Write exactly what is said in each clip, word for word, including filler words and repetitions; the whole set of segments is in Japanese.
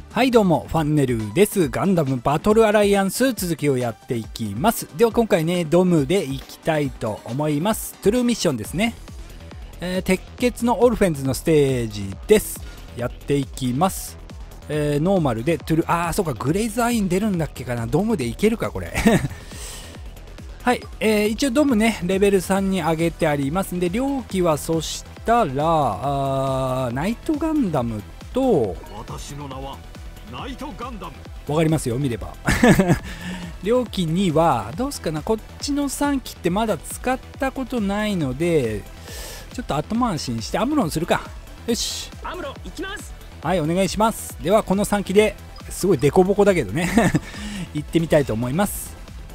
はいどうも、ファンネルです。ガンダムバトルアライアンス続きをやっていきます。では今回ね、ドムでいきたいと思います。トゥルーミッションですね。えー、鉄血のオルフェンズのステージです。やっていきます。えー、ノーマルでトゥル、あー、そうか、グレイズアイン出るんだっけかな。ドムでいけるか、これ。はい、えー、一応ドムね、レベルさんに上げてありますんで、両機はそしたら、あナイトガンダムと、 私の名はナイトガンダム。 わかりますよ、見れば。両機にはどうすかな、こっちのさん機ってまだ使ったことないので、ちょっと後回しにしてアムロンするか。よし、 アムロ行きます。 はい、お願いします。ではこのさん機ですごいデコボコだけどね行ってみたいと思います。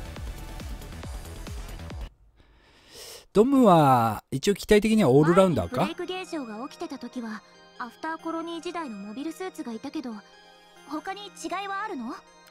ドムは一応機体的にはオールラウンダーか。 ブレイク現象が起きてた時はアフターコロニー時代のモビルスーツがいたけど、他に違いはあるの？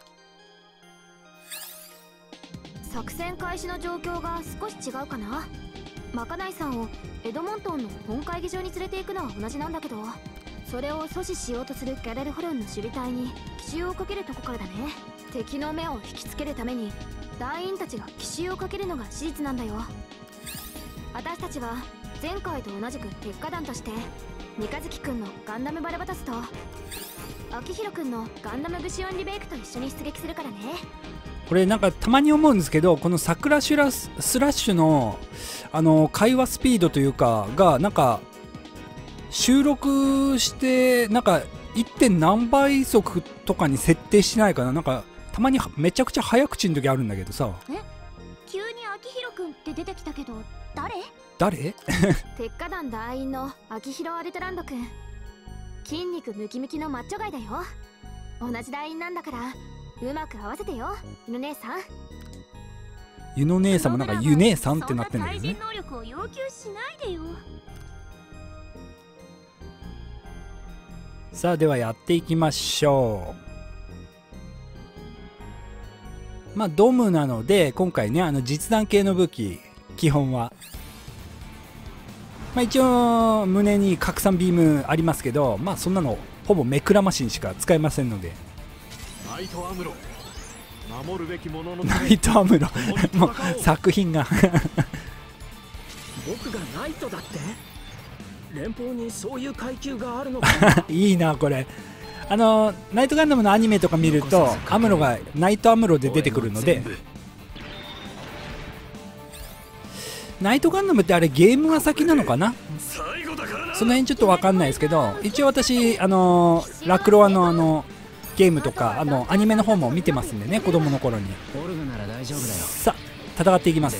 作戦開始の状況が少し違うかな。まかないさんをエドモントンの本会議場に連れて行くのは同じなんだけど、それを阻止しようとするギャレルホルンの守備隊に奇襲をかけるとこからだね。敵の目を引きつけるために団員たちが奇襲をかけるのが史実なんだよ。私たちは前回と同じく鉄火団として三日月くんのガンダムバラバタスと秋広くんのガンダムブシオンリベイクと一緒に出撃するからね。 これなんかたまに思うんですけど、このサクラシュラススラッシュのあの会話スピードというかがなんか収録してなんか いってん 何倍速とかに設定しないかな。なんかたまにめちゃくちゃ早口の時あるんだけどさ。 え、急に秋広くんって出てきたけど誰？ 誰？ 鉄火団団員の秋広アルトランドくん。筋肉ムキムキのマッチョガイだよ。同じ団員なんだからうまく合わせてよ、ユノ姉さん。 ユノ姉さんもなんかユ姉さんってなってんだけどね。 そんな対人能力を要求しないでよ。 さあではやっていきましょう。まあドムなので今回ね、あの実弾系の武器基本は、まあ、一応胸に拡散ビームありますけど、まあそんなのほぼ目くらましにしか使えませんので。 ナイトアムロ、守るべきもののナイトアムロもう作品が僕がナイトだって？連邦にそういう階級があるのかいいなこれ。あのナイトガンダムのアニメとか見るとアムロがナイトアムロで出てくるので、ナイトガンダムってあれゲームが先なのかな。その辺ちょっと分かんないですけど、一応私あのラクロワのあのゲームとかあのアニメの方も見てますんでね、子供の頃に。さあ戦っていきます。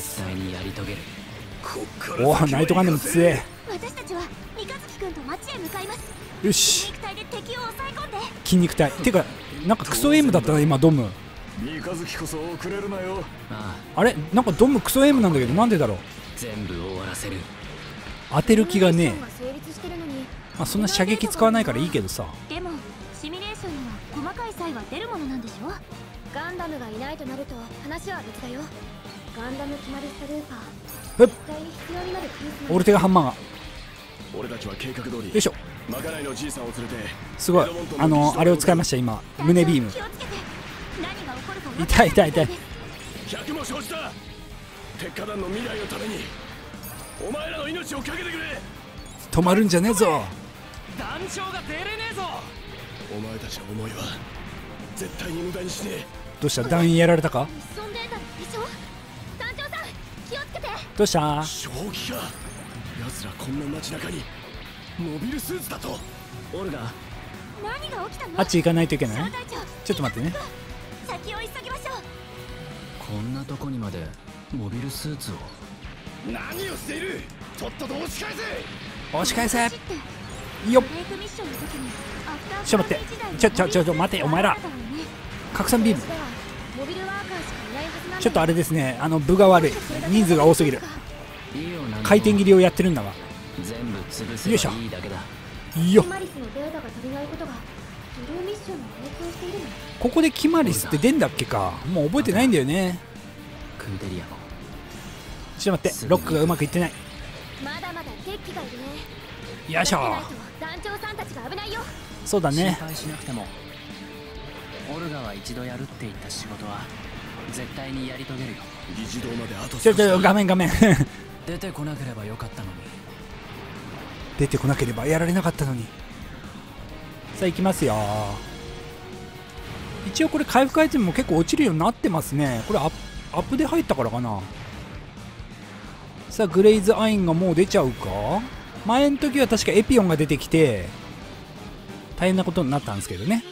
おお、ナイトガンダム強え。 私たちは三日月くんと町へ向かいます。 よし、 肉体で敵を抑え込んで。 筋肉体てかなんかクソエイムだったな今ドム。 三日月こそ遅れるなよ。 あれなんかドムクソエイムなんだけど、なんでだろう。 全部終わらせる。 当てる気がねえ。 成立してるのに、 まあそんな射撃使わないからいいけどさ。 でもシミュレーションには細かい差異は出るものなんでしょ。ガンダムがいないとなると話は別だよ。ガンダム決まりストルーパー、 えっ、 絶対に必要になるピース。 オルテガハンマーが、 俺たちは計画通り。 よいしょ。 まかないのじいさんを連れて。 すごい、あのあれを使いました今、胸ビーム。 気をつけて。何が起こるか分か痛い痛い痛い。 百も承知だ。鉄火団の未来のためにお前らの命をかけてくれ。 止まるんじゃねえぞ。 団長が出れねえぞ。お前たちの思いは絶対に無駄にしねえ。 どうした、団員やられたか。 ミッションデータでしょ。団長さん気をつけて。 どうした。 正気か。奴らこんな街中にモビルスーツだと。オルガ、 何が起きたの。 あっち行かないといけない。 小隊長、 ちょっと待ってね。 先を急ぎましょう。 こんなとこにまでモビルスーツを。 何をしている。とっとと押し返せ。 押し返せ。 走ってよっ、 ブレイクミッションの時にアフターちょっと待ってちょちょちょちょ待てお前ら。拡散ビーム。 モビルワーカーしかいないはずなんだ。 ちょっとあれですね、あの部が悪い、人数が多すぎる。回転切りをやってるんだわ。 全部潰せばいいだけだ。 よっ、 キマリスのデータが足りないことがブルーミッションに影響しているの。 ここでキマリスって出んだっけか。もう覚えてないんだよね。 クーデリアもちょっと待って、ロックがうまくいってない。 まだまだ敵機がいるね。 よいしょ。 団長さんたちが危ないよ。 そうだね。 心配しなくてもオルガは一度やるって言った仕事は絶対にやり遂げるよ。 議事堂まであとちょちょ画面画面出てこなければよかったのに。 出てこなければやられなかったのに。さあ行きますよ。一応これ回復アイテムも結構落ちるようになってますね。これアップ、アップで入ったからかな。さあグレイズアインがもう出ちゃうか。前の時は確かエピオンが出てきて大変なことになったんですけどね。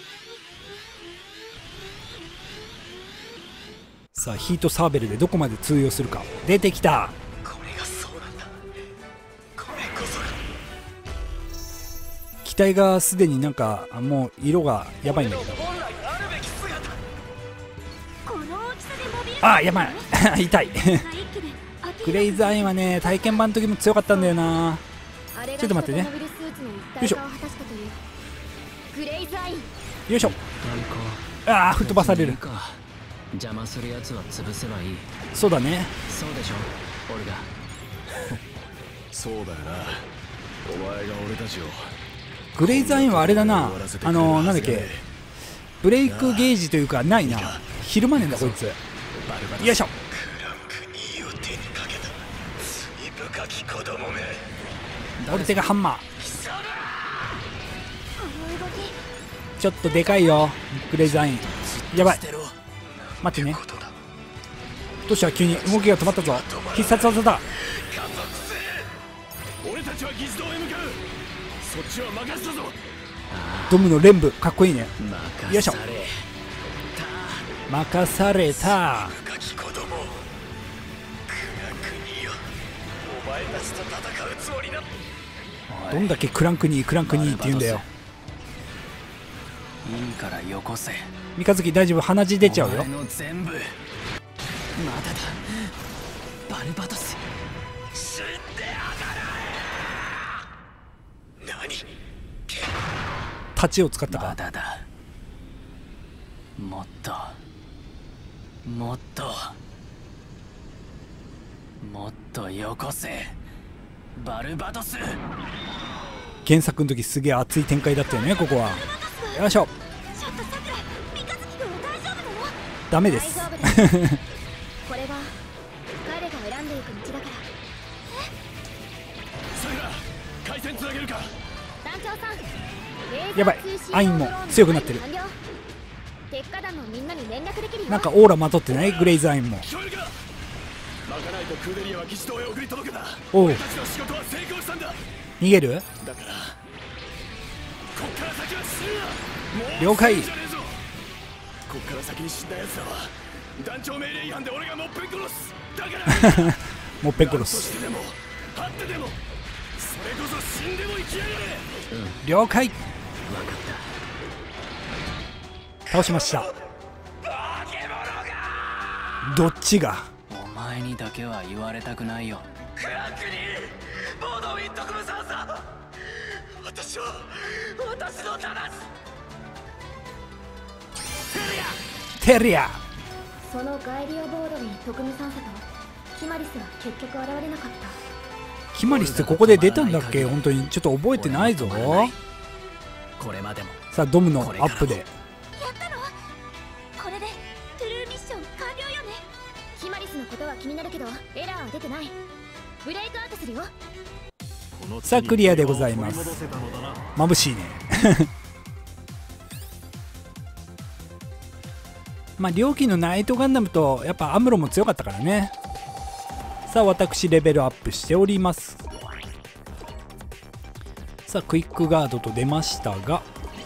さあヒートサーベルでどこまで通用するか。出てきた。 これがそうなんだ。これこそが機体がすでになんかもう色がやばいんだけど。 本来あるべき姿。 この大きさでモビルあーやばい痛い一気でグレイズアインはね体験版の時も強かったんだよな。ちょっと待ってね。 モビルスーツの一体化を果たしたというグレイズアイン。 よいしょ。 対ああ吹っ飛ばされる。 か邪魔するやつは潰せばいい。 そうだね。 そうでしょオルガ。 そうだよな。お前が俺たちをグレイズアインはあれだな、あのー、なんだっけ、ブレイクゲージというかないな。昼間ねんだこいつ。よいしょ。 クランクにを手にかけた罪深き子供め。 俺手がハンマー。 この動きちょっとでかいよグレイズアイン。やばい待ってね。どうした急に動きが止まったぞ。必殺技だ。 俺たちは議事堂へ向かう。そっちは任せたぞ。 ドムの連舞かっこいいね。よいしょ。 任され任された。 深き子供クランクによ。お前たちと戦うつもりだ。 どんだけクランクにクランクにって言うんだよ。 いいからよこせ。 三日月大丈夫、鼻血出ちゃうよ。 お前の全部まだだバルバトス。 死んでやがれ。何太刀を使ったか。 まだだ。もっともっともっとよこせバルバトス。 原作の時すげえ熱い展開だったよねここは。よいしょ。 ちょっとさくら三日月君は大丈夫なの？ ダメです大丈夫だこれは彼が選んでいく道だから。 さくら回線つなげるか。 団長さんやばいアインも強くなってる。 鉄火団のみんなに連絡できるよ。 なんかオーラまとってないグレイズアインも。 聞こえるか。まかないとクーデリアは議事堂へ送り届けた。 おう俺たちの仕事は成功したんだ。 逃げる。 だからこっから先は死ぬな。もう了解。 死ぬんじゃねえぞ。こっから先に死んだ奴らは団長命令違反で俺がもっぺん殺す。だからもっぺん殺とす。 してでも張ってでもそれこそ死んでも生きやがれ。 了解。 分かった。 倒しました。どっちが。 お前にだけは言われたくないよ。 クランクにボードウィントクムさんさん。私は私の正すテリア。 そのガイリオボードウィン特務参査とキマリスは結局現れなかった。 キマリスってここで出たんだっけ。本当にちょっと覚えてないぞ。 これまでもさあドムのアップで。 やったの？これでトゥルーミッション完了よね。キマリスのことは気になるけどエラーは出てない。ブレイクアウトするよ。 さあクリアでございます。眩しいねまあ両機のナイトガンダムとやっぱアムロも強かったからね。さあ私レベルアップしております。さあクイックガードと出ましたが、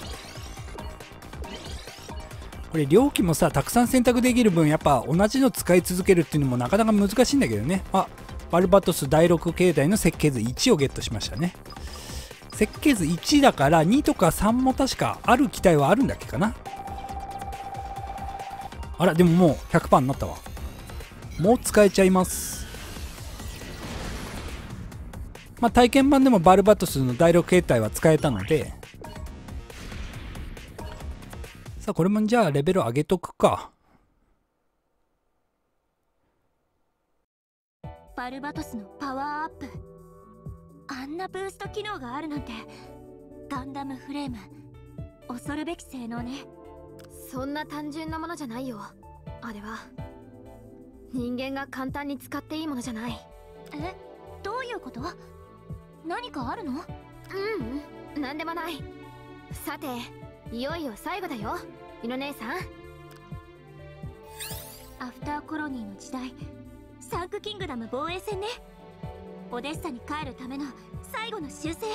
これ両機もさたくさん選択できる分やっぱ同じの使い続けるっていうのもなかなか難しいんだけどね。あ、バルバトスだいろく形態の設計図いちをゲットしましたね。設計図いちだからにとかさんも確かある機体はあるんだっけかな。あらでももう ひゃくパーセント になったわ。もう使えちゃいます。まあ体験版でもバルバトスのだいろく形態は使えたので、さあこれもじゃあレベル上げとくか。 バルバトスのパワーアップ、あんなブースト機能があるなんて。ガンダムフレーム恐るべき性能ね。 そんな単純なものじゃないよ。あれは人間が簡単に使っていいものじゃない。 え、どういうこと？何かあるの？ ううん、なんでもない。さて、いよいよ最後だよ、イノ姉さん。 アフターコロニーの時代、サンクキングダム防衛戦ね。オデッサに帰るための最後の修正。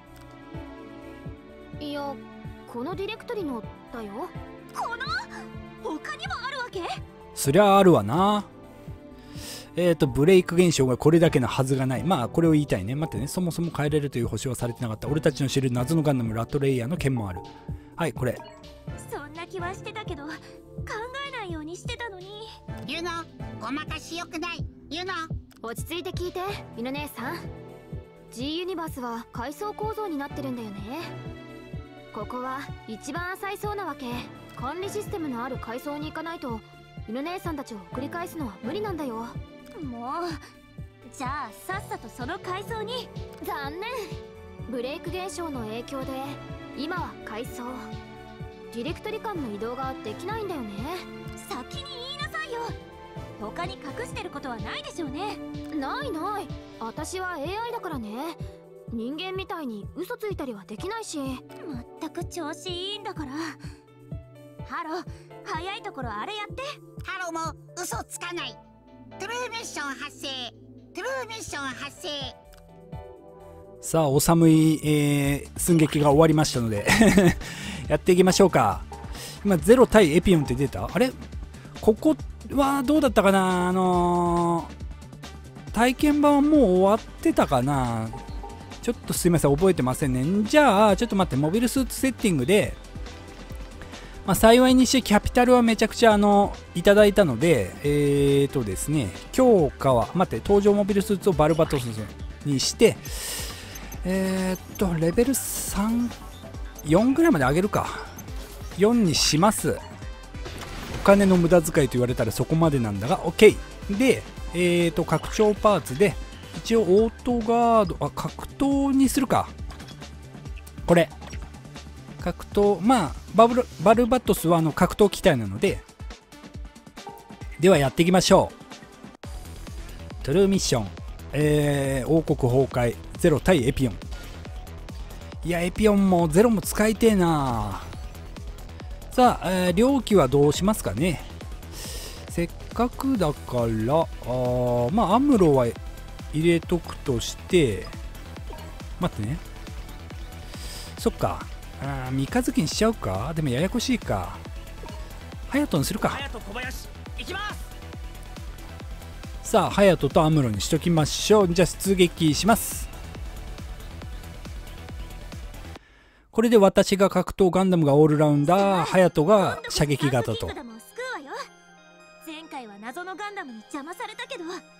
いや、このディレクトリのだよ。 この他にもあるわけ？ そりゃあるわな。えっとブレイク現象がこれだけのはずがない。まあこれを言いたいね。待ってね、そもそも変えれるという保証はされてなかった。俺たちの知る謎のガンダムラトレイヤーの件もある。はい、これ。 そんな気はしてたけど考えないようにしてたのに。 ユノ、ごまかしよくない。ユノ、 落ち着いて聞いて、イノ姉さん。 G ユニバースは階層構造になってるんだよね。ここは一番浅い層なわけ。管理システムのある階層に行かないとイノ姉さんたちを送り返すのは無理なんだよ。 もう、じゃあさっさとその階層に。 残念。ブレイク現象の影響で今は階層ディレクトリ間の移動ができないんだよね。 先に言いなさいよ。他に隠してることはないでしょうね。 ないない、私は エーアイ だからね。人間みたいに嘘ついたりはできないし。 まったく調子いいんだから。ハロー、早いところあれやって。 ハロも嘘つかない。トゥルーミッション発生。トゥルーミッション発生。 さあお寒い、えー、寸劇が終わりましたのでやっていきましょうか。今ゼロ対エピオンって出た。あれここはどうだったかな。あのー、体験版はもう終わってたかな。ちょっとすいません、覚えてませんね。じゃあちょっと待って、モビルスーツセッティングで、まあ、幸いにしてキャピタルはめちゃくちゃあのいただいたので、えーとですね、強化は待って、登場モビルスーツをバルバトスにして、えーっとレベルさん、よんぐらいまで上げるか。よんにします。お金の無駄遣いと言われたらそこまでなんだが OK で、えーと拡張パーツで一応オートガード、あ、格闘にするか。これ格闘、まあバブルバルバトスはあの格闘機体なので、ではやっていきましょう。トゥルーミッション、えー、王国崩壊ゼロ対エピオン。いやエピオンもゼロも使いてえな。さあ、えー、両機はどうしますかね。せっかくだから、あーまあアムロは入れとくとして、待ってね、そっか、あ三日月にしちゃうか。でもややこしいか。ハヤトにするか。 隼人小林行きます。 さあハヤトとアムロにしときましょう。じゃあ出撃します。これで私が格闘ガンダムがオールラウンダー、ハヤトが射撃型と。 前回は謎のガンダムに邪魔されたけど。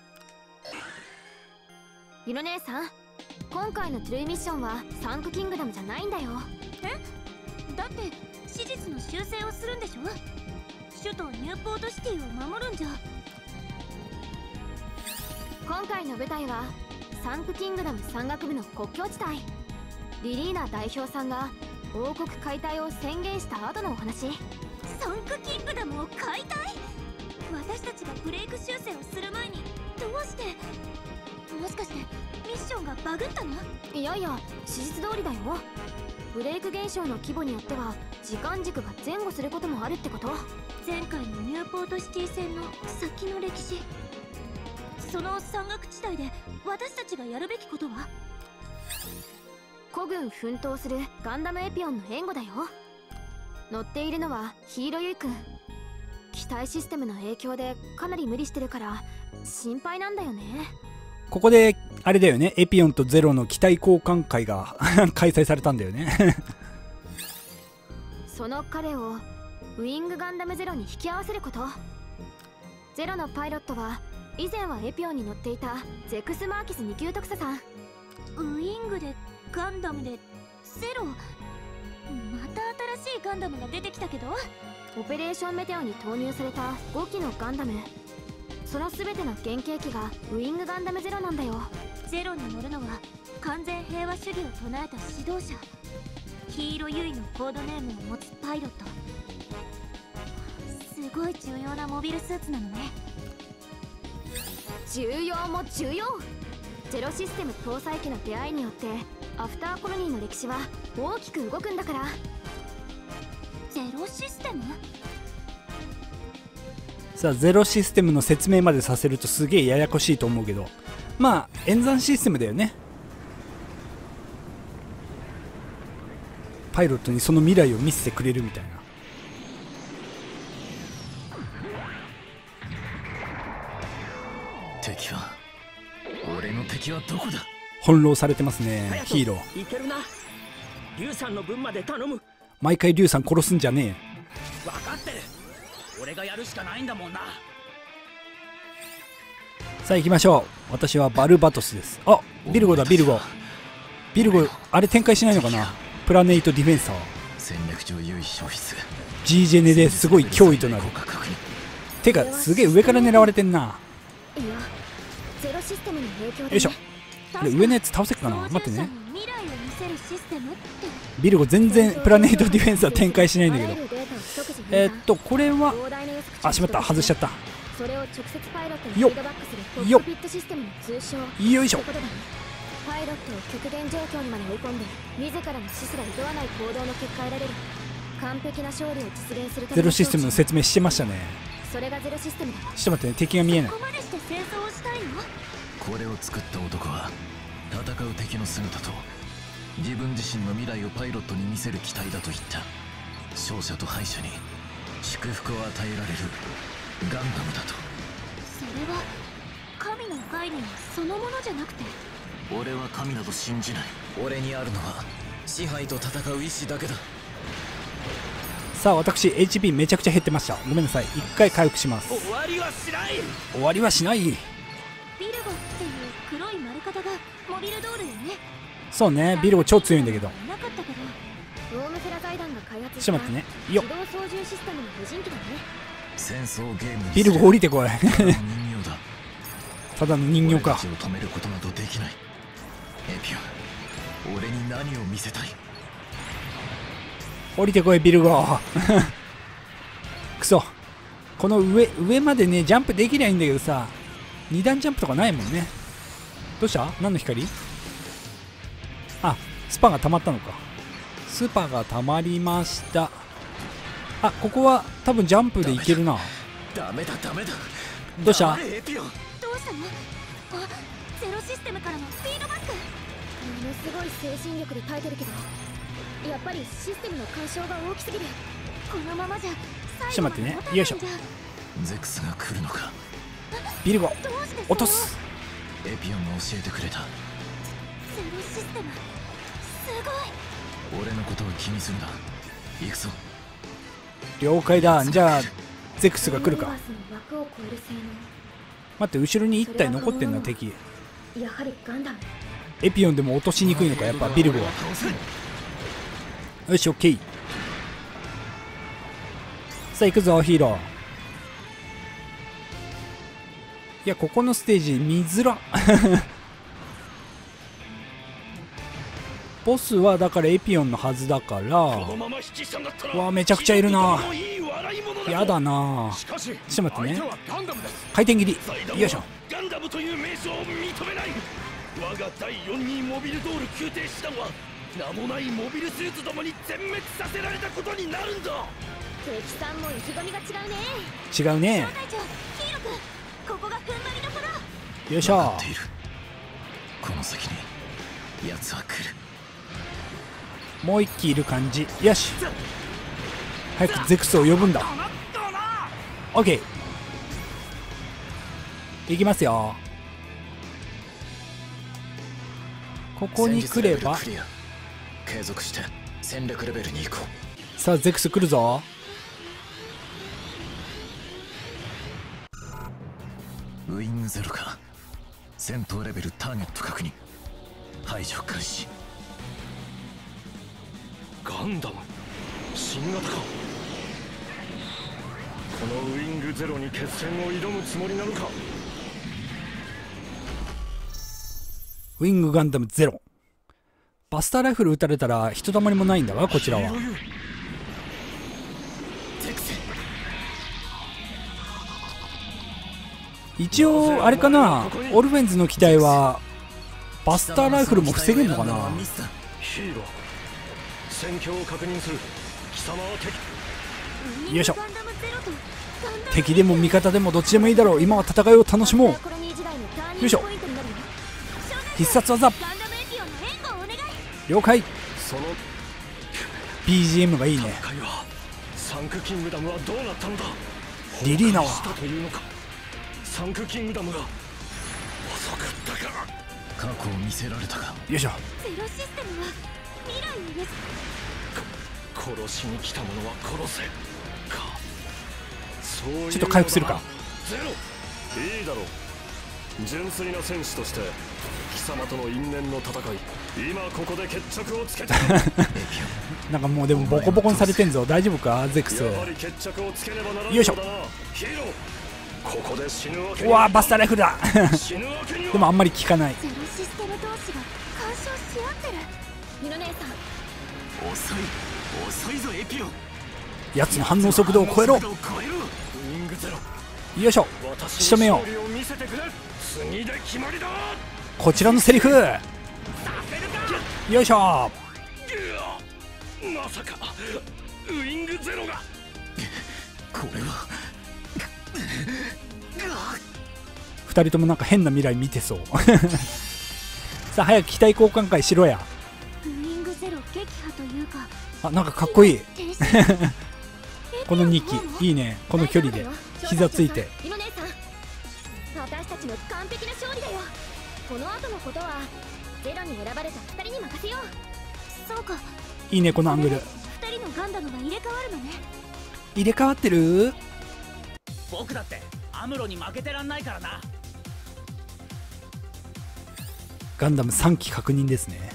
ユノ姉さん、今回のトゥルーミッションはサンクキングダムじゃないんだよ。 え、だって史実の修正をするんでしょ。首都ニューポートシティを守るんじゃ。 今回の舞台はサンクキングダム山岳部の国境地帯。リリーナ代表さんが王国解体を宣言した後のお話。 サンクキングダムを解体？私たちがブレイク修正をする前にどうして？もしかしてミッションがバグったの？ いやいや、史実通りだよ。ブレイク現象の規模によっては時間軸が前後することもあるってこと。 前回のニューポートシティ戦の先の歴史、その山岳地帯で私たちがやるべきことは？ 孤軍奮闘するガンダムエピオンの援護だよ。乗っているのはヒーローユイ君。機体システムの影響でかなり無理してるから心配なんだよね。 ここであれだよね、エピオンとゼロの機体交換会が開催されたんだよねその彼をウィングガンダムゼロに引き合わせること。ゼロのパイロットは以前はエピオンに乗っていたゼクス・マーキスに級特佐さん。 ウィングでガンダムでゼロ、また新しいガンダムが出てきたけど。 オペレーションメテオに投入されたごきのガンダム、その全ての原型機がウィングガンダムゼロなんだよ。 ゼロに乗るのは完全平和主義を唱えた指導者、ヒーローユイのコードネームを持つパイロット。 すごい重要なモビルスーツなのね。 重要も重要。ゼロシステム搭載機の出会いによってアフターコロニーの歴史は大きく動くんだから。 ゼロシステム？ さあゼロシステムの説明までさせるとすげえややこしいと思うけど、まあ演算システムだよね。パイロットにその未来を見せてくれるみたいな。 敵は俺の敵はどこだ。 翻弄されてますねヒーロー。 いけるな。リュウさんの分まで頼む。 毎回リュウさん殺すんじゃね分かってる。俺がやるしかないんだもんな。 え。さあ行きましょう。私はバルバトスです。あ、ビルゴだビルゴ。ビルゴあれ展開しないのかな。プラネイトディフェンサー戦略上優位消失。 G ジェネですごい脅威となる。てかすげえ上から狙われてんな。 いや、ゼロシステムの影響でね。 よいしょ。これ上のやつ倒せっかな。待ってね。 未来を見せるシステムって。 ビルゴ全然プラネイトディフェンサー展開しないんだけど。えー、っとこれはあ、しまった、外しちゃった。 それを直接パイロットにフィードバックするコックピットシステムの通称。 よいしょ。 パイロットを極限状況にまで追い込んで自らの死すら厭わない行動の結果得られる完璧な勝利を実現するためのゼロシステムの説明してましたね。 それがゼロシステムだ。 ちょっと待ってね、敵が見えない。 ここまでして戦争をしたいの？ これを作った男は戦う敵の姿と自分自身の未来をパイロットに見せる機体だと言った。勝者と敗者に祝福を与えられるガンダムだと。 それは神の概念そのものじゃなくて。 俺は神など信じない。俺にあるのは支配と戦う意志だけだ。 さあ私 エイチピー めちゃくちゃ減ってました。ごめんなさい。一回回復します。 終わりはしない。 終わりはしない。 ビルゴっていう黒い丸型がモビルドールよね。 そうね、ビルゴ超強いんだけど。 なかったけど。 オームフェラ財団が開発ちょっと待ってね。よっ、 自動操縦システムの無人機だね。 戦争ゲームにビルゴ降りてこい。 人形だ。 ただの人形か。 俺たちを止めることなどできない。エピオン、俺に何を見せたい。 降りてこいビルゴ。くそ、この上上までねジャンプできないんだけどさ、に段ジャンプとかないもんね。どうした？何の光？あ、スパが溜まったのか。スパが溜まりました。あ、ここは多分ジャンプでいけるな。 ダメだダメだ。 どうした？ エピオン、 どうしたの？あ、ゼロシステムからのフィードバック。 ものすごい精神力で耐えてるけど、やっぱりシステムの干渉が大きすぎる。 このままじゃちょっと待ってね。よいしょ。 ゼクスが来るのか。 ビルゴどうして落とす。 エピオンが教えてくれた。 ゼロシステムすごい。 俺のことを気にするな。行くぞ。 了解だ。じゃあゼクスが来るか。 ユニバースの枠を超える性待って、後ろにいったい残ってんな敵。 能、やはりガンダム。 エピオンでも落としにくいのかやっぱビルゴは。よし、オッケー。さあ行くぞヒーロー。いや、ここのステージ見づら。ボスはだからエピオンのはずだから。うわ、めちゃくちゃいるな。やだな。ちょっと待ってね。回転切り。よいしょ。 ガンダムという名称を認めない。我がだいよんにモビルドール宮廷師団は名もないモビルスーツどもに全滅させられたことになるんだ。 敵さんも意気込みが違うね。 違うね。 隊長、ヒーロー君、ここが踏ん張りどころ。 よいしょ。 分かっている。この先に奴は来る。 もう一機いる感じ。よし、早くゼクスを呼ぶんだ。オッケー、いきますよ。ここに来れば。 継続して戦略レベルに行こう。さあゼクス来るぞ。 ウイングゼロか。戦闘レベルターゲット確認。排除開始。 ガンダム新型か。このウイングゼロに決戦を挑むつもりなのか。 ウイングガンダムゼロ。バスターライフル撃たれたらひとたまりもないんだわこちらは。 一応あれかな、オルフェンズの機体はバスターライフルも防げるのかな。 ヒーロー、戦況を確認する。貴様は敵。 よいしょ。敵でも味方でもどっちでもいいだろう。今は戦いを楽しもう。よいしょ。必殺技。了解。 そのビージーエム がいいね。 戦いはサンクキングダムはどうなったのだ。 リリーナはしたというのか。サンクキングダムが遅かったか。 過去を見せられたか。 よいしょ。 ゼロシステムは未来をです。 殺しに来た者は殺せか。そういうのだな。 ちょっと回復するか。 ゼロ、いいだろう。純粋な戦士として貴様との因縁の戦い、今ここで決着をつけた。 なんかもうでもボコボコにされてんぞ。大丈夫かゼクス。 やはり決着をつけねばならないよいしょ。 のだな。ヒーロー、ここで死ぬわけにうわーバスターライフルだ。 死ぬわけには。 でもあんまり効かない。 ゼロシステム同士が干渉し合ってる。ユノ姉さん、 遅い遅いぞエピオン。 やつの反応速度を超えろ。 ウイングゼロ、 よいしょ。仕留めよう。 私に勝利を見せてくれ。次で決まりだ。 こちらのセリフ。よいしょ。 ぐわ、まさかウイングゼロが。 これは二人ともなんか変な未来見てそう。さあ早く機体交換会しろや。 ウイングゼロ撃破というか、 あ、なんかかっこいい。 停止このにきいいね。この距離で膝ついて。 ユノ姉さん、私たちの完璧な勝利だよ。この後のことはゼロに選ばれたふたりに任せよう。 そうか。 いいねこのアングル。 ふたりのガンダムが入れ替わるのね。 入れ替わってる。 僕だってアムロに負けてらんないからな。 ガンダムさんき確認ですね。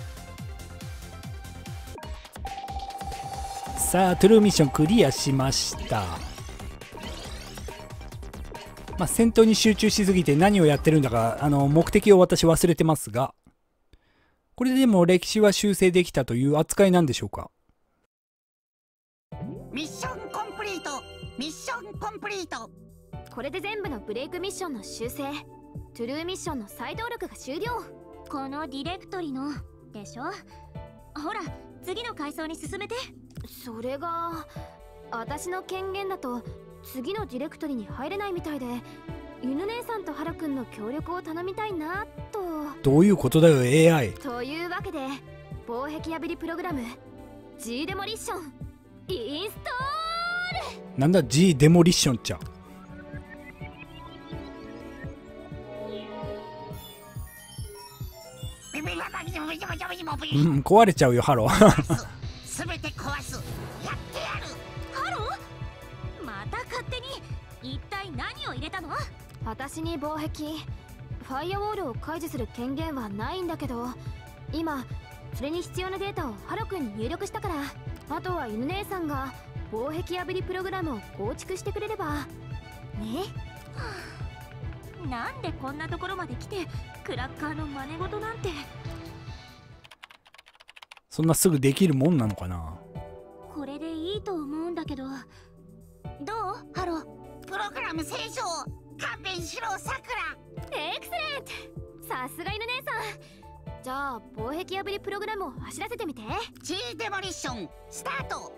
さあトゥルーミッションクリアしました。まあ、戦闘に集中しすぎて何をやってるんだかあの目的を私忘れてますが、これでも歴史は修正できたという扱いなんでしょうか。 ミッションコンプリート。ミッションコンプリート。 これで全部のブレイクミッションの修正、トゥルーミッションの再登録が終了。 このディレクトリのでしょ。ほら次の階層に進めて。 それが私の権限だと次のディレクトリに入れないみたいで、ユヌ姉さんとハラ君の協力を頼みたいなと。 どういうことだよ エーアイ。 というわけで防壁破りプログラム G デモリッションインストール。 なんだ G デモリッションっちゃ。うん、壊れちゃうよハロー。 すべて壊す。やってやる。 ハロー、また勝手に。一体何を入れたの。 私に防壁ファイアウォールを解除する権限はないんだけど、今それに必要なデータをハロ君に入力したから、あとは犬姉さんが防壁破りプログラムを構築してくれればね。 はあ、なんでこんなところまで来てクラッカーの真似事なんて。 そんなすぐできるもんなのかな。 これでいいと思うんだけど。どうハロ。 プログラム正常。勘弁しろさくら。 エクセレント、さすが犬姉さん。じゃあ防壁破りプログラムを走らせてみて。 G デモリッションスタート。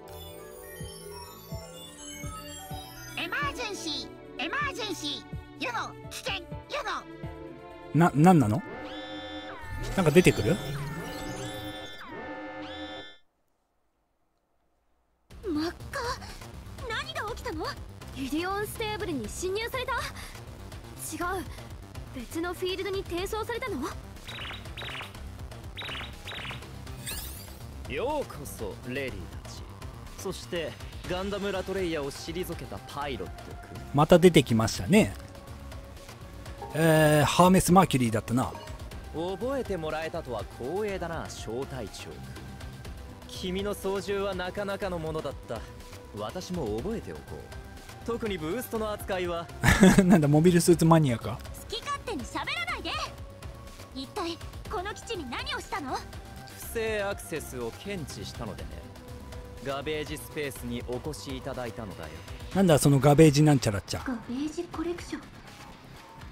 エマージェンシーエマージェンシーユノ危険ユノ。 な、なんなの。なんか出てくる。 真っ赤。何が起きたの。 ユリオンステーブルに侵入された。違う、別のフィールドに転送されたの。 ようこそレディたち。そしてガンダムラトレイヤーを退けたパイロット君。 また出てきましたね。えー、ハーメス・マーキュリーだったな。 覚えてもらえたとは光栄だな小隊長君。君の操縦はなかなかのものだった。私も覚えておこう。特にブーストの扱いはなんだモビルスーツマニアか。 好き勝手に喋らないで。一体この基地に何をしたの。 不正アクセスを検知したのでね。ガベージスペースにお越しいただいたのだよ。 なんだそのガベージなんちゃらっちゃ。 ガベージコレクション。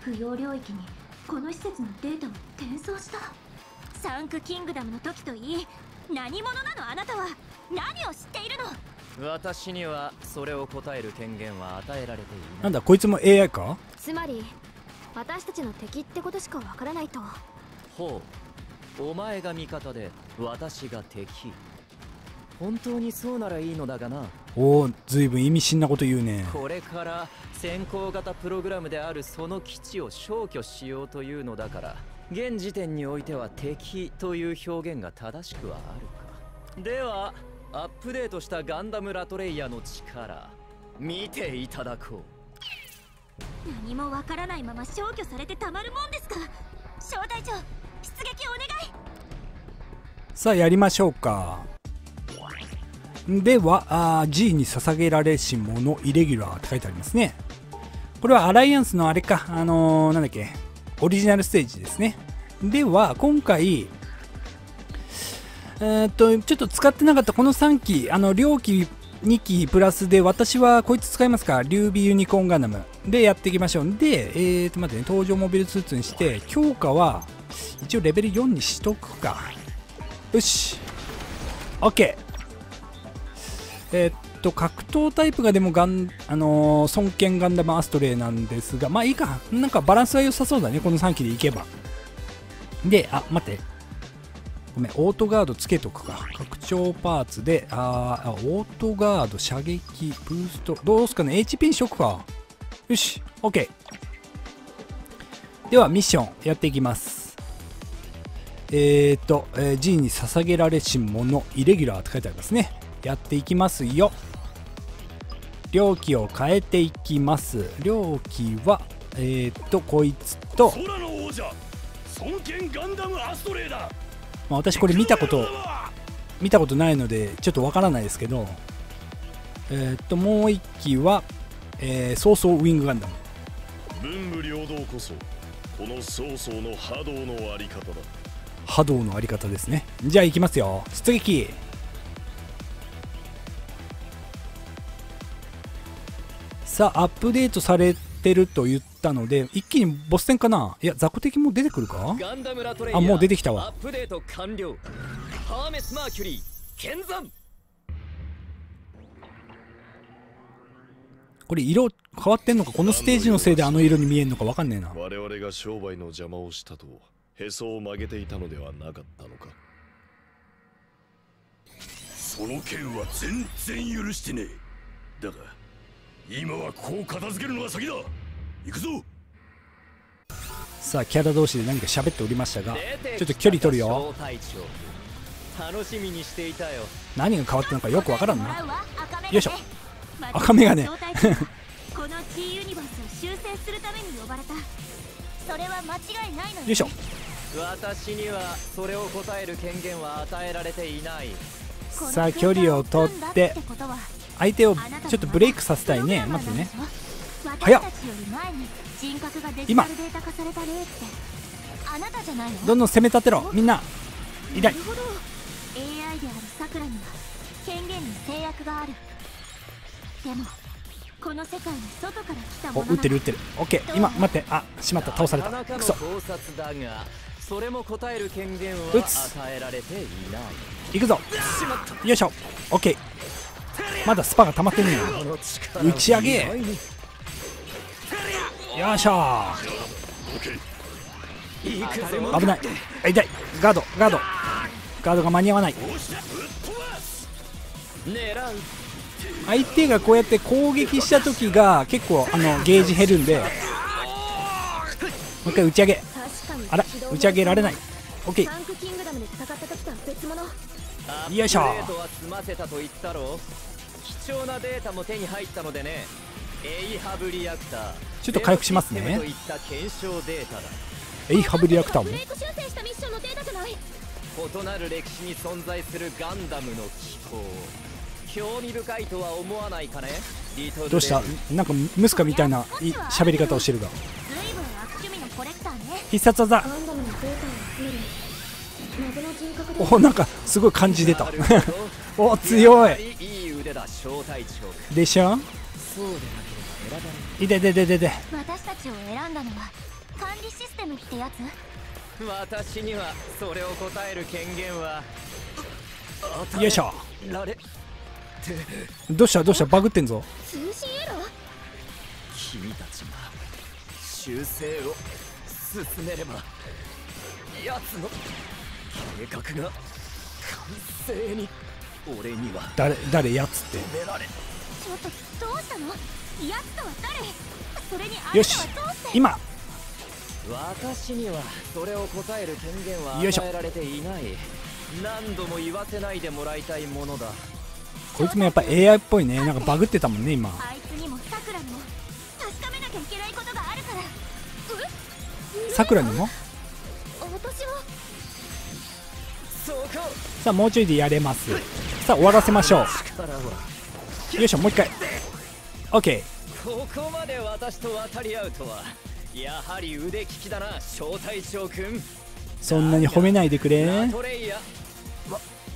不要領域にこの施設のデータを転送した。サンクキングダムの時といい、何者なのあなたは。何を知っているの。 私にはそれを答える権限は与えられていない。 なんだこいつも エーアイ か。 つまり私たちの敵ってことしかわからないと。 ほう、お前が味方で私が敵。本当にそうならいいのだがな。 おお、ずいぶん意味深なこと言うね。 これから先行型プログラムであるその基地を消去しようというのだから、現時点においては敵という表現が正しくはあるか。ではアップデートしたガンダムラトレイヤの力見ていただこう。何もわからないまま消去されてたまるもんですか。小隊長、出撃お願い。 さあやりましょうか。ではあ G に捧げられし者イレギュラーって書いてありますね。これはアライアンスのあれか、あのー、なんだっけ、オリジナルステージですね。では今回えー、っとちょっと使ってなかったこのさんき、あの両機にきプラスで、私はこいつ使いますか、リュービーユニコーンガンダムでやっていきましょう。で、えー、っと待ってね、登場モビルスーツにして強化は一応レベルよんにしとくか。よし OK。えー、っと格闘タイプがでもガン、あのー、孫権ガンダムアストレイなんですが、まあいいか、なんかバランスは良さそうだね、このさんきでいけば。で、あ、待って、ごめん、オートガードつけとくか。拡張パーツで、あーあ、オートガード、射撃、ブースト、どうすかね、エイチピー にしとくか。よし、OK。では、ミッションやっていきます。えーと、えー、G に捧げられし者、イレギュラーって書いてありますね。やっていきますよ。両機を変えていきます。両機は、えーと、こいつと、 空の王者、孫権ガンダムアストレイだ。 まあ、私これ見たこと見たことないのでちょっとわからないですけど、えー、っともういっきは、えー、ソーソーウィングガンダム。 文武両道こそこのソーソーの波動のあり方だ。 波動のあり方ですね。じゃあいきますよ、出撃。さあアップデートされてると言ったので一気にボス戦かな。いや雑魚敵も出てくるか。 ガンダムラトレイヤーあ、もう出てきたわ。 アップデート完了。ハーメスマーキュリー見参。 これ色変わってんのか、このステージのせいであの色に見えるのかわかんねえな。 我々が商売の邪魔をしたとへそを曲げていたのではなかったのか。その件は全然許してねえ。だが今はこう片付けるのが先だ。行くぞ。 さあキャラ同士で何か喋っておりましたが、ちょっと距離取るよ。 楽しみにしていたよ。 何が変わったのかよくわからんな。よいしょ、赤メガネ。 この T ユニバースを修正するために呼ばれた。それは間違いないのよ。 よいしょ。 私にはそれを答える権限は与えられていない。 さあ距離を取って相手をちょっとブレイクさせたいね。待ってね、早っ。今どんどん攻め立てろみんな。痛い。 エーアイ であるさくらには権限に制約がある。でもこの世界に外から来たもの。 お、撃ってる撃ってる。オッケー。今待って、あ、しまった、倒された。クソ。 それも答える権限は撃つ。 与えられていない。 行くぞ。よいしょ。オッケー。まだスパが溜まってんねえ。打ち上げ。よいしょ。危ない。痛い。ガードガードガードが間に合わない。相手がこうやって攻撃した時が結構あのゲージ減るんで、もう一回打ち上げ。あら、打ち上げられない。オッケー。よいしょ。 貴重なデータも手に入ったのでね。エイハブリアクター。 ちょっと回復しますね。 といった検証データだ。 エイハブリアクターも異なる歴史に存在するガンダムの機構。興味深いとは思わないかね。リトル。 どうした、なんかムスカみたいな喋り方をしてるが。必殺技。お、なんかすごい感じ出た。お、強いでしょ。いででででで私たちを選んだのは管理システムってやつ？ 私にはそれを答える権限はよいしょ。 られどうしたどうした、バグってんぞ。 通信エラー？ 君たちが修正を進めれば奴の計画が完成に。俺には誰誰やつって。 止められ。 ちょっとどうしたの？やつとは誰？それにあよしなたはどうして？ 今。 私にはそれを答える権限はよいしょ与えられていない。何度も言わせないでもらいたいものだ。 こいつもやっぱ エーアイ っぽいね。なんかバグってたもんね今。 あいつにもさくらにも確かめなきゃいけないことがあるから。え？ さくらにも。 私はそこ。 さあもうちょいでやれます。さあ終わらせましょ力はう。よいしょ、もう一回。 OK。 ここまで私と渡り合うとはやはり腕利きだな小隊長くん。 そんなに褒めないでくれ。 ラトレイヤま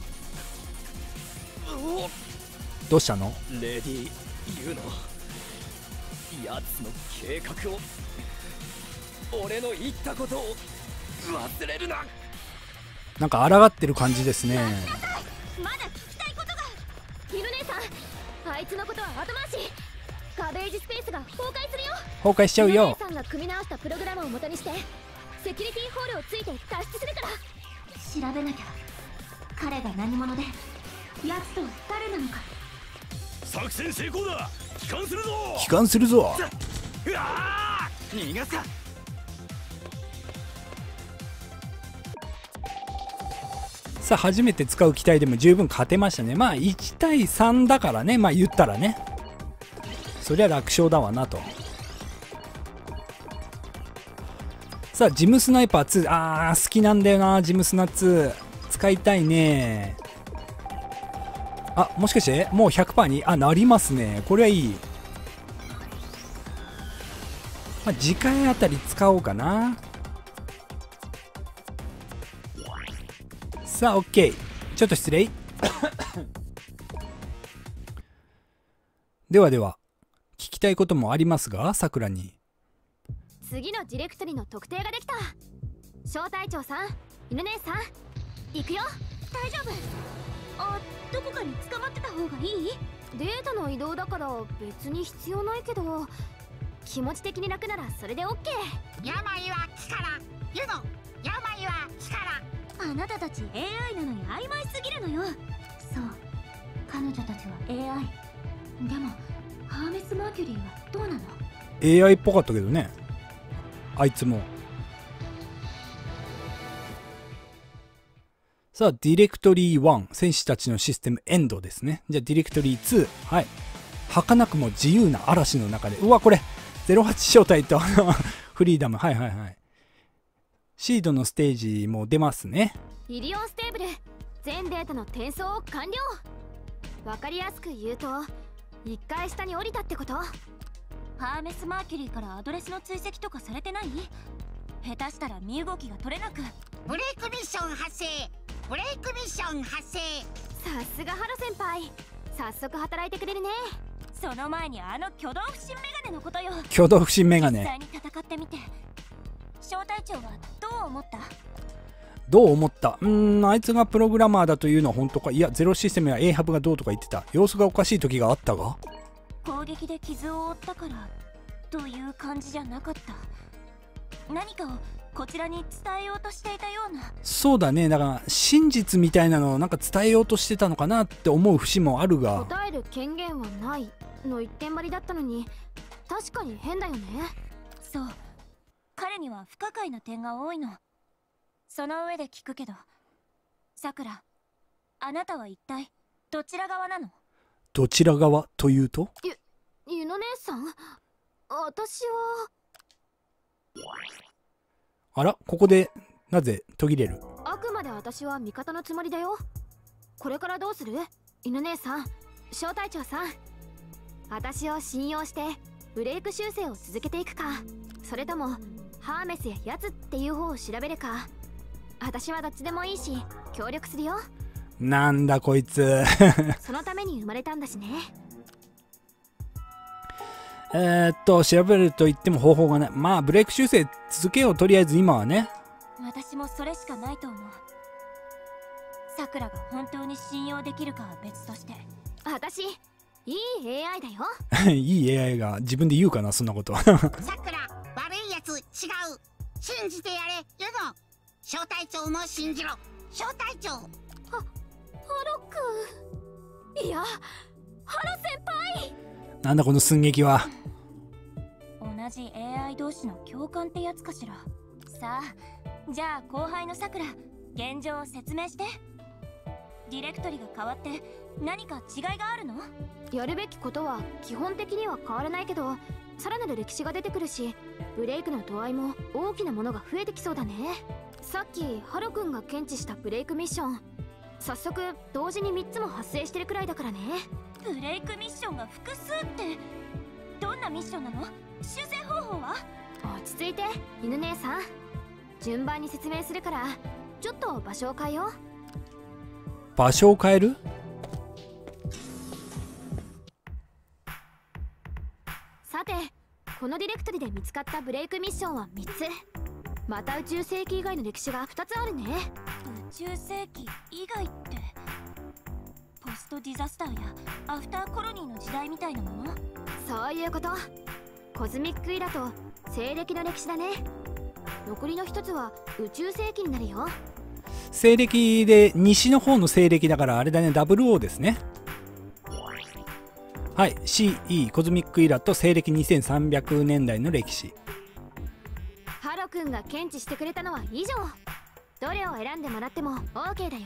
どうしたの？ レディユノやつの計画を俺の言ったことを忘れるな。 なんか抗ってる感じですね。 まだ聞きたいことが。ヒル姉さん、あいつのことは後回し。ガベージスペースが崩壊するよ。 崩壊しちゃうよ。 ヒル姉さんが組み直したプログラムを元にしてセキュリティホールをついて脱出するから。調べなきゃ。彼が何者でやつとは誰なのか。 作戦成功だ。帰還するぞ。 帰還するぞ。 うわー逃がすか。 さあ初めて使う機体でも十分勝てましたね。まあいちたいさんだからね、まあ言ったらね、そりゃ楽勝だわなと。さあジムスナイパーツー、あー好きなんだよな。ジムスナツー使いたいね。あ、もしかしてもう ひゃくパーセント にあなりますね。これはいい。まあ、次回あたり使おうかな。さあ OK。 ちょっと失礼ではでは聞きたいこともありますが、さくらに。 次のディレクトリの特定ができた。小隊長さん、犬姉さん、行くよ。 大丈夫？あ、どこかに捕まってた方がいい？ データの移動だから別に必要ないけど、気持ち的に楽ならそれで OK。 病は気から。ユノ、病は気から。 あなたたち エーアイ なのに曖昧すぎるのよ。そう、彼女たちは エーアイ。でもハーメス・マーキュリーはどうなの？ エーアイ っぽかったけどね、あいつも。さあディレクトリーワン、戦士たちのシステムエンドですね。じゃあディレクトリーツー、はい。儚くも自由な嵐の中で、うわこれゼロはち小隊とフリーダム、はいはいはい。シードのステージも出ますね。 イリオンステーブル、全データの転送を完了。わかりやすく言うと一回下に降りたってこと。 ハーメス・マーキュリーからアドレスの追跡とかされてない？下手したら身動きが取れなく。 ブレイクミッション発生。ブレイクミッション発生。 さすがハロ先輩、早速働いてくれるね。 その前にあの挙動不審メガネのことよ。 挙動不審メガネ。 実際に戦ってみて小隊長はどう思った？ どう思った？うーん、あいつがプログラマーだというのは本当か。いや、ゼロシステムや A ハブがどうとか言ってた。様子がおかしい時があったが、 攻撃で傷を負ったからという感じじゃなかった。何かをこちらに伝えようとしていたような。 そうだね。だから真実みたいなのをなんか伝えようとしてたのかなって思う節もあるが、 答える権限はないの一点張りだったのに、確かに変だよね。 そう、彼には不可解な点が多いの。その上で聞くけど、さくら、あなたは一体どちら側なの？ どちら側というと？ ゆ、ゆの姉さん、私は。 あら、ここでなぜ途切れる？ あくまで私は味方のつもりだよ。これからどうする？犬姉さん、小隊長さん、私を信用してブレイク修正を続けていくか、それともハーメスやヤツっていう方を調べるか。私はどっちでもいいし協力するよ。 なんだこいつそのために生まれたんだしね。 えー、っと調べると言っても方法がない。まあブレイク修正続けよう、とりあえず今はね。 私もそれしかないと思う。さくらが本当に信用できるかは別として。 私いい エーアイ だよ。 いい エーアイ が自分で言うかな、そんなことは。 さくら、悪いやつ違う。信じてやれ、ユノ。小隊長も信じろ、小隊長。は、ハロ君。いや、ハロ先輩。 なんだこの寸劇は。 同じ エーアイ 同士の共感ってやつかしら。さあ、じゃあ後輩のさくら、現状を説明して。ディレクトリが変わって何か違いがあるの？ やるべきことは基本的には変わらないけど、さらなる歴史が出てくるし、ブレイクの度合いも大きなものが増えてきそうだね。さっきハロ君が検知したブレイクミッション、早速同時にみっつも発生してるくらいだからね。 ブレイクミッションが複数ってどんなミッションなの？修正方法は？ 落ち着いて犬姉さん、順番に説明するからちょっと場所を変えよう。 場所を変える？ さて、このディレクトリで見つかったブレイクミッションはみっつ。また宇宙世紀以外の歴史がふたつあるね。 宇宙世紀以外ってポストディザスターやアフターコロニーの時代みたいなもの？ そういうこと。コズミックイラと西暦の歴史だね。残りのひとつは宇宙世紀になるよ。 西暦で西の方の西暦だからあれだね、ダブルオーですね。はい、 シーイー コズミックイラと西暦にせんさんびゃくねんだいの歴史。 ハロ君が検知してくれたのは以上。どれを選んでもらっても オーケー だよ。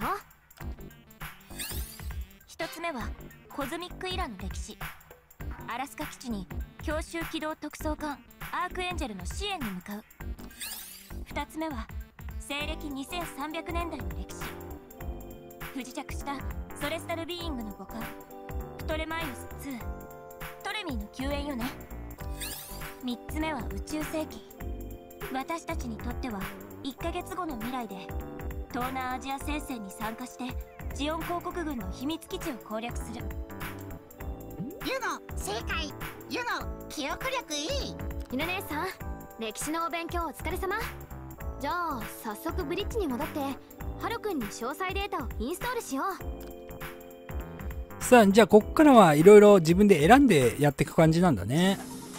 ひとつめはコズミックイラの歴史。アラスカ基地に強襲機動特捜艦アークエンジェルの支援に向かう。ふたつめは西暦にせんさんびゃくねんだいの歴史。不時着したソレスタルビーイングの母艦プトレマイオスツー、トレミーの救援よね。みっつめは宇宙世紀。私たちにとってはいっかげつごの未来で東南アジア戦線に参加してジオン公国軍の秘密基地を攻略する。 ユノ、正解。ユノ、記憶力いい。 犬姉さん、歴史のお勉強お疲れ様。じゃあ早速ブリッジに戻ってハロ君に詳細データをインストールしよう。さあ、じゃあこっからはいろいろ自分で選んでやっていく感じなんだね。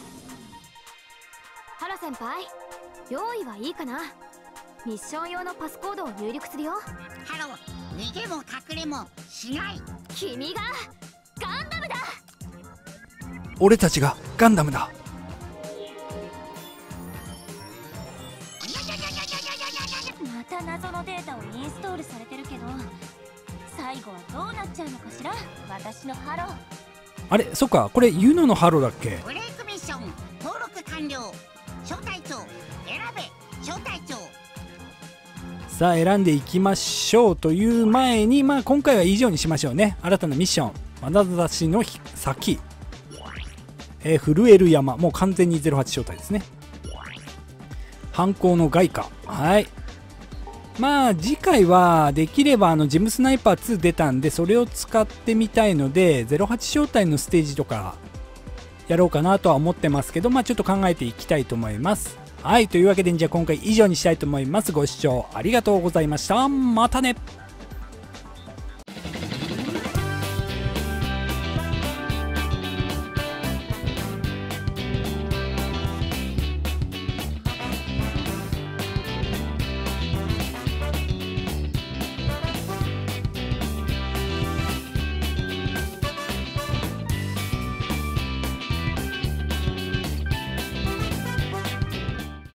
ハロ先輩、用意はいいかな？ミッション用のパスコードを入力するよ。 ハロ、逃げも隠れもしない。 君がガンダムだ。 俺たちがガンダムだ。 また謎のデータをインストールされてるけど、最後はどうなっちゃうのかしら、私のハロー。 あれ、そっか、これユノのハローだっけ？ ブレイクミッション登録完了。小隊長選べ、小隊長。 さあ選んでいきましょう。という前に、まあ今回は以上にしましょうね。新たなミッション、眼差しの先、えー、震える山、もう完全にゼロはち招待ですね。犯行の外貨、はい。まあ次回はできればあのジムスナイパーツー出たんで、それを使ってみたいのでゼロはち招待のステージとかやろうかなとは思ってますけど、まあちょっと考えていきたいと思います。はい、というわけでじゃあ今回以上にしたいと思います。ご視聴ありがとうございました。またね。